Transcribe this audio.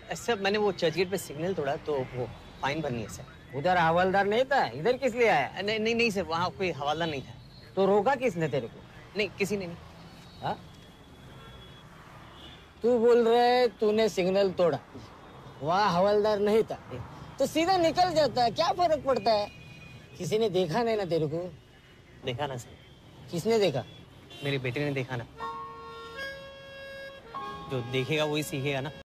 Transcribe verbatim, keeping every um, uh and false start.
Sir मैंने वो church gate पे सिग्नल तोड़ा तो वो फाइन भरनी है सर। उधर हवलदार नहीं था, इधर किस लिए आया? नहीं नहीं नहीं सर, वहाँ कोई हवालदार नहीं था। तो रोका किसने तेरे को? नहीं, किसी ने नहीं। हाँ? तू बोल रहा है तूने सिग्नल तोड़ा, वहाँ हवलदार नहीं था, तो सीधा निकल जाता है, क्या फर्क पड़ता है? किसी ने देखा नहीं ना तेरे को? देखा ना सर। किसने देखा? मेरे बेटे ने देखा ना। जो देखेगा वही सीखेगा ना।